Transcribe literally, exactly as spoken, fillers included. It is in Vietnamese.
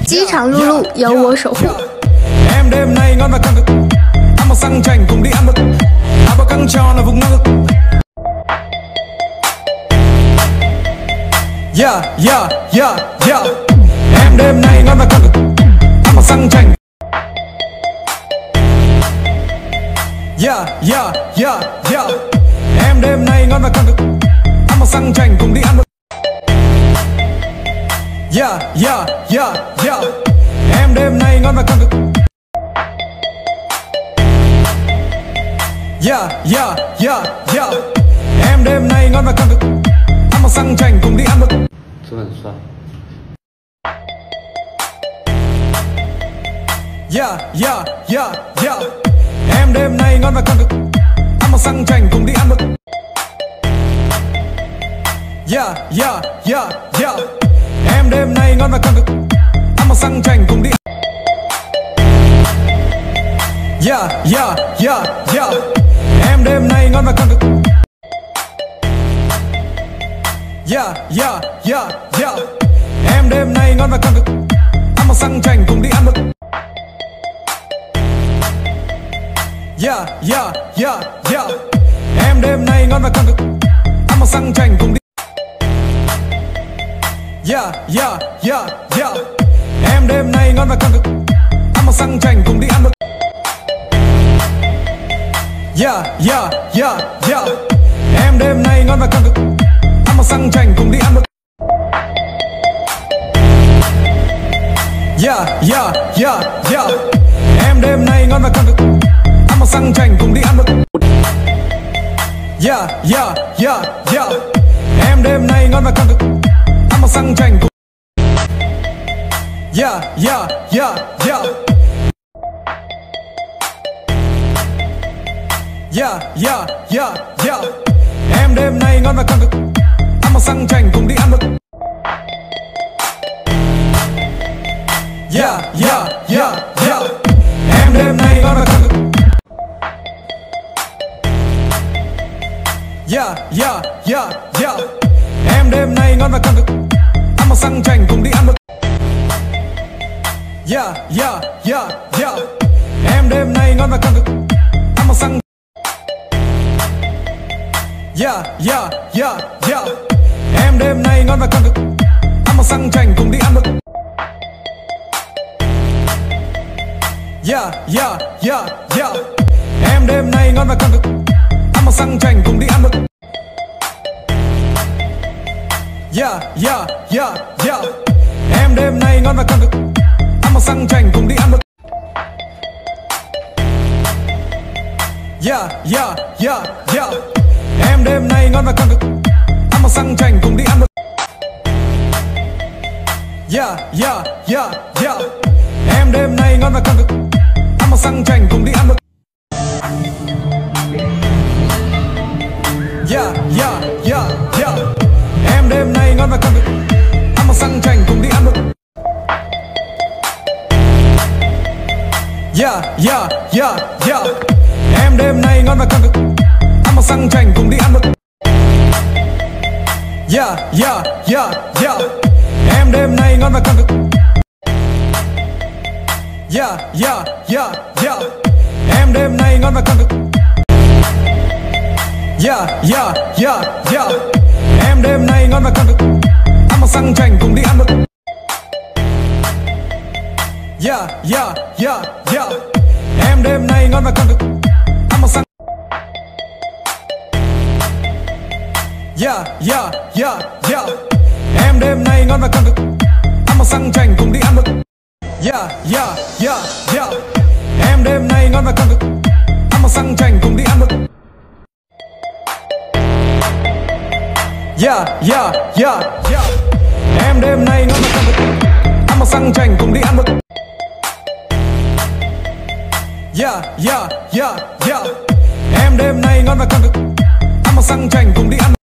饥肠辘辘有我守护。 Em đêm nay ngon và căng cực, ăn một xăng chành cùng đi ăn mực, áo bao căng tròn ở vùng ngực. Yeah yeah yeah yeah. Em đêm nay ngon và căng cực, ăn một xăng chành. Yeah yeah yeah yeah. Em đêm nay ngon và căng cực, ăn một xăng chành cùng đi ăn mực. Yeah yeah yeah yeah. Em đêm nay ngon và căng cực. Yeah yeah yeah yeah. Em đêm nay ngon và căng cực, ăn một xăng chành cùng đi ăn mực. 算算。 Yeah yeah yeah yeah. Em đêm nay ngon và căng cực, ăn một xăng chành cùng đi ăn mực. Yeah yeah yeah yeah. Em đêm nay ngon và căng cực, ăn một xăng chành cùng đi. Yeah yeah yeah yeah. Em đêm nay ngon và căng cực. Yeah yeah yeah yeah. Em đêm nay ngon và căng cực, ăn một xăng chành cùng đi ăn mực. Yeah yeah yeah yeah. Em đêm nay ngon và căng cực, ăn một xăng chành cùng đi. Yeah yeah yeah yeah. Em đêm nay ngon và căng cực, ăn một xăng chành cùng đi ăn mực. Yeah yeah yeah yeah. Em đêm nay ngon và căng cực, ăn một xăng chành cùng đi ăn mực. Yeah yeah yeah yeah. Em đêm nay ngon và căng cực, ăn một xăng chành cùng đi ăn mực. Yeah yeah yeah yeah. Em đêm nay ngon và căng cực, ăn một xăng chành cùng. Yeah yeah yeah yeah. Yeah yeah yeah yeah. Em đêm nay ngon và căng cực, ăn một xăng chành cùng đi ăn mực. Yeah yeah yeah yeah. Em đêm nay ngon và căng cực. Yeah yeah yeah yeah. Em đêm nay ngon và căng cực, ăn một xăng chành cùng đi ăn mực. Yeah yeah yeah yeah. Em đêm nay ngon và căng cực, ăn một xăng. Yeah yeah yeah yeah. Em đêm nay ngon và căng cực, ăn một xăng chành cùng đi ăn mực. Yeah yeah yeah yeah. Em đêm nay ngon và căng cực, ăn một xăng chành cùng đi ăn mực. Yeah yeah yeah yeah. Em đêm nay ngon và căng cực, ăn một xăng chành cùng đi ăn mực. Yeah yeah yeah yeah. Em đêm nay ngon và căng cực, ăn một xăng chành cùng đi ăn mực. Yeah yeah yeah yeah. Em đêm nay ngon và căng cực, ăn một xăng chành cùng đi ăn mực. Yeah yeah yeah yeah. Em đêm nay ngon và căng cực, ăn một xăng chành cùng đi ăn mực. Yeah yeah yeah yeah. Em đêm nay ngon và căng cực, ăn một xăng chành cùng đi ăn mực. Yeah yeah yeah yeah. Em đêm nay ngon và căng cực. Yeah yeah yeah yeah. Em đêm nay ngon và căng cực. Yeah yeah yeah yeah. Em đêm nay ngon và căng cực, ăn một xăng chành cùng đi ăn mực. Yeah yeah yeah yeah. Em đêm nay ngon và căng cực, ăn một xăng. Yeah yeah yeah yeah. Em đêm nay ngon và căng cực, ăn một xăng chành cùng đi ăn mực. Yeah yeah yeah yeah. Em đêm nay ngon và căng cực, ăn một xăng chành cùng đi ăn mực. Yeah yeah yeah yeah. Em đêm nay ngon và căng cực, ăn một xăng chành cùng đi ăn mực. Yeah yeah yeah yeah. Em đêm nay ngon và căng cực, ăn một xăng chành cùng đi ăn mực.